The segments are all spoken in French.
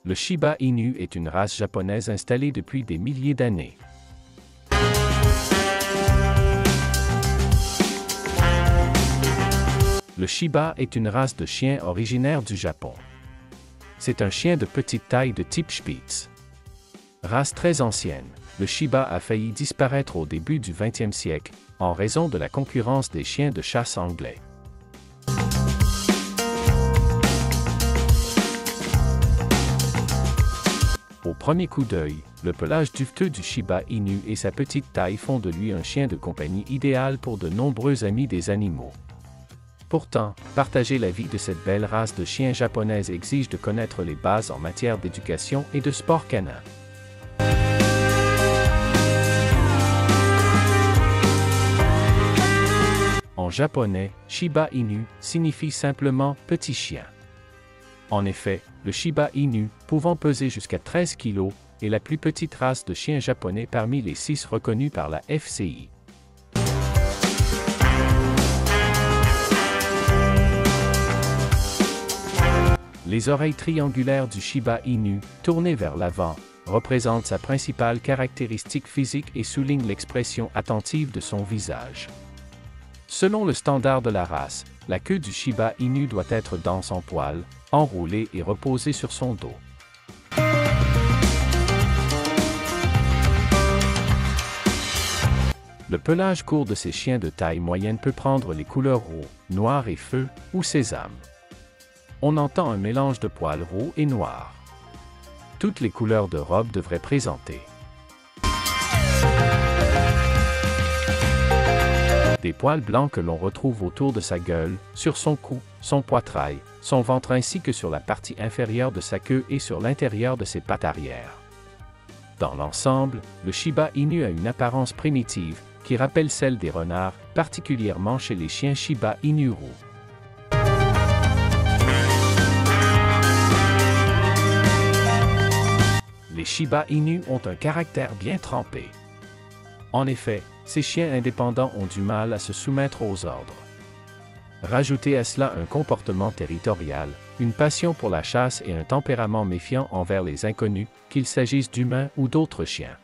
Le Shiba Inu est une race japonaise installée depuis des milliers d'années. Le Shiba est une race de chien originaire du Japon. C'est un chien de petite taille de type Spitz. Race très ancienne, le Shiba a failli disparaître au début du XXe siècle, en raison de la concurrence des chiens de chasse anglais. Au premier coup d'œil, le pelage duveteux du Shiba Inu et sa petite taille font de lui un chien de compagnie idéal pour de nombreux amis des animaux. Pourtant, partager la vie de cette belle race de chiens japonaise exige de connaître les bases en matière d'éducation et de sport canin. En japonais, Shiba Inu signifie simplement « petit chien ». En effet, le Shiba Inu, pouvant peser jusqu'à 13 kg, est la plus petite race de chiens japonais parmi les 6 reconnus par la FCI. Les oreilles triangulaires du Shiba Inu, tournées vers l'avant, représentent sa principale caractéristique physique et soulignent l'expression attentive de son visage. Selon le standard de la race, la queue du Shiba Inu doit être dense en poils, enroulée et reposée sur son dos. Le pelage court de ces chiens de taille moyenne peut prendre les couleurs roux, noir et feu, ou sésame. On entend un mélange de poils roux et noirs. Toutes les couleurs de robe devraient présenter des poils blancs que l'on retrouve autour de sa gueule, sur son cou, son poitrail, son ventre ainsi que sur la partie inférieure de sa queue et sur l'intérieur de ses pattes arrière. Dans l'ensemble, le Shiba Inu a une apparence primitive, qui rappelle celle des renards, particulièrement chez les chiens Shiba Inu roux. Les Shiba Inu ont un caractère bien trempé. En effet, ces chiens indépendants ont du mal à se soumettre aux ordres. Rajoutez à cela un comportement territorial, une passion pour la chasse et un tempérament méfiant envers les inconnus, qu'il s'agisse d'humains ou d'autres chiens.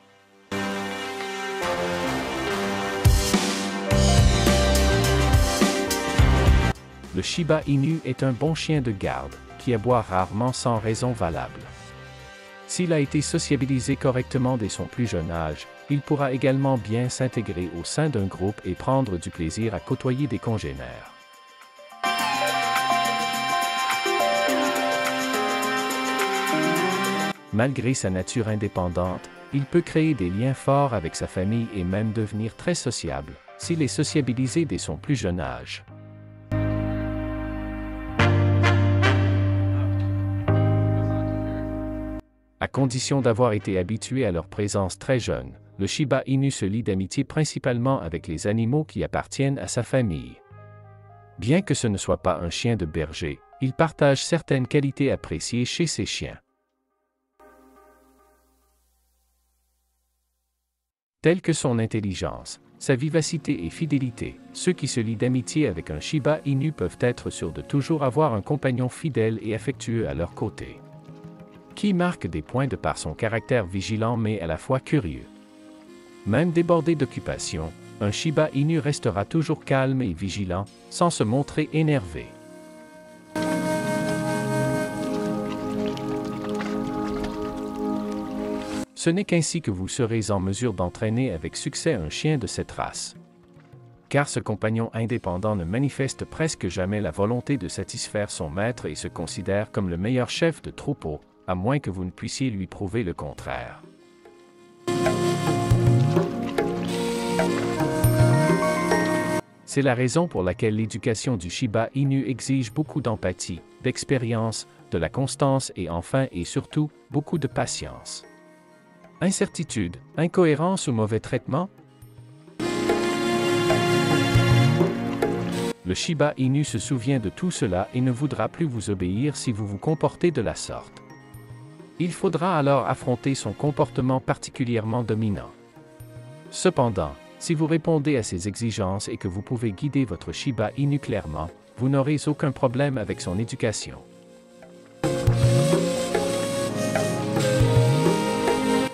Le Shiba Inu est un bon chien de garde, qui aboie rarement sans raison valable. S'il a été sociabilisé correctement dès son plus jeune âge, il pourra également bien s'intégrer au sein d'un groupe et prendre du plaisir à côtoyer des congénères. Malgré sa nature indépendante, il peut créer des liens forts avec sa famille et même devenir très sociable, s'il est sociabilisé dès son plus jeune âge. À condition d'avoir été habitué à leur présence très jeune, le Shiba Inu se lie d'amitié principalement avec les animaux qui appartiennent à sa famille. Bien que ce ne soit pas un chien de berger, il partage certaines qualités appréciées chez ces chiens, telles que son intelligence, sa vivacité et fidélité. Ceux qui se lient d'amitié avec un Shiba Inu peuvent être sûrs de toujours avoir un compagnon fidèle et affectueux à leur côté, qui marque des points de par son caractère vigilant mais à la fois curieux. Même débordé d'occupation, un Shiba Inu restera toujours calme et vigilant, sans se montrer énervé. Ce n'est qu'ainsi que vous serez en mesure d'entraîner avec succès un chien de cette race. Car ce compagnon indépendant ne manifeste presque jamais la volonté de satisfaire son maître et se considère comme le meilleur chef de troupeau, à moins que vous ne puissiez lui prouver le contraire. C'est la raison pour laquelle l'éducation du Shiba Inu exige beaucoup d'empathie, d'expérience, de la constance et enfin et surtout, beaucoup de patience. Incertitude, incohérence ou mauvais traitement? Le Shiba Inu se souvient de tout cela et ne voudra plus vous obéir si vous vous comportez de la sorte. Il faudra alors affronter son comportement particulièrement dominant. Cependant, si vous répondez à ses exigences et que vous pouvez guider votre Shiba Inu clairement, vous n'aurez aucun problème avec son éducation.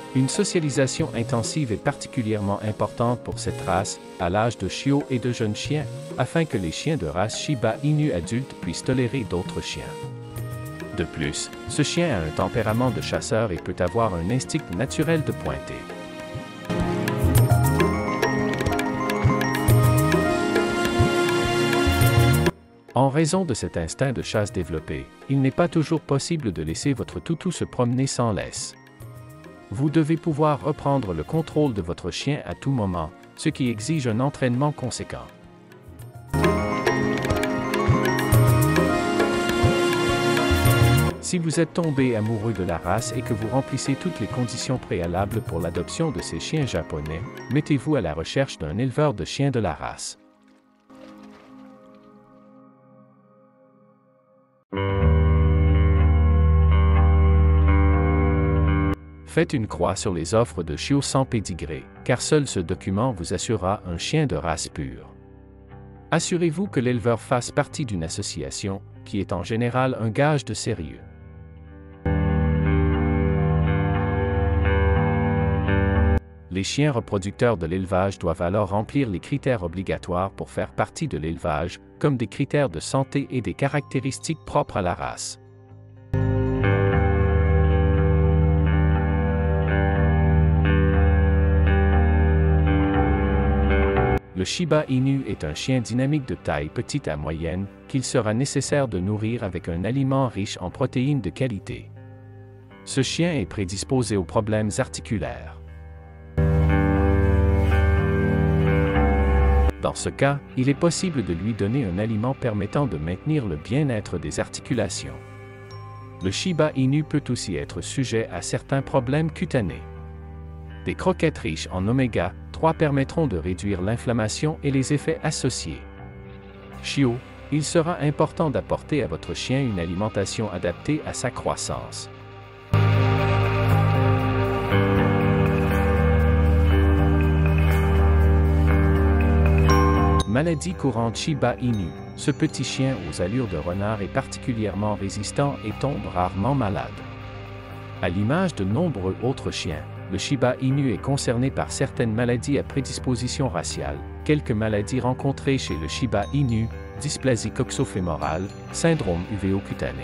Une socialisation intensive est particulièrement importante pour cette race, à l'âge de chiot et de jeunes chiens, afin que les chiens de race Shiba Inu adultes puissent tolérer d'autres chiens. De plus, ce chien a un tempérament de chasseur et peut avoir un instinct naturel de pointer. En raison de cet instinct de chasse développé, il n'est pas toujours possible de laisser votre toutou se promener sans laisse. Vous devez pouvoir reprendre le contrôle de votre chien à tout moment, ce qui exige un entraînement conséquent. Si vous êtes tombé amoureux de la race et que vous remplissez toutes les conditions préalables pour l'adoption de ces chiens japonais, mettez-vous à la recherche d'un éleveur de chiens de la race. Faites une croix sur les offres de chiots sans pédigré, car seul ce document vous assurera un chien de race pure. Assurez-vous que l'éleveur fasse partie d'une association, qui est en général un gage de sérieux. Les chiens reproducteurs de l'élevage doivent alors remplir les critères obligatoires pour faire partie de l'élevage, comme des critères de santé et des caractéristiques propres à la race. Le Shiba Inu est un chien dynamique de taille petite à moyenne, qu'il sera nécessaire de nourrir avec un aliment riche en protéines de qualité. Ce chien est prédisposé aux problèmes articulaires. Dans ce cas, il est possible de lui donner un aliment permettant de maintenir le bien-être des articulations. Le Shiba Inu peut aussi être sujet à certains problèmes cutanés. Des croquettes riches en oméga 3 permettront de réduire l'inflammation et les effets associés. Chiot, il sera important d'apporter à votre chien une alimentation adaptée à sa croissance. Maladie courante Shiba Inu. Ce petit chien aux allures de renard est particulièrement résistant et tombe rarement malade. À l'image de nombreux autres chiens, le Shiba Inu est concerné par certaines maladies à prédisposition raciale. Quelques maladies rencontrées chez le Shiba Inu: dysplasie coxofémorale, syndrome uvéocutané.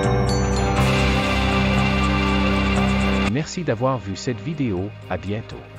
Merci d'avoir vu cette vidéo, à bientôt.